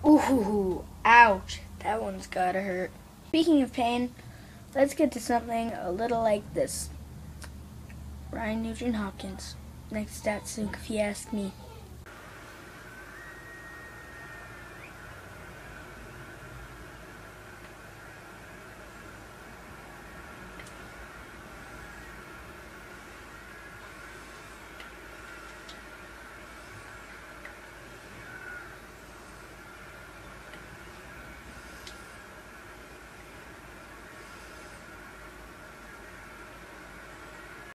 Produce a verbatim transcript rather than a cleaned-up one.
Ooh, ouch. That one's gotta hurt. Speaking of pain, let's get to something a little like this. Ryan Nugent Hopkins. Next stat sync if you ask me.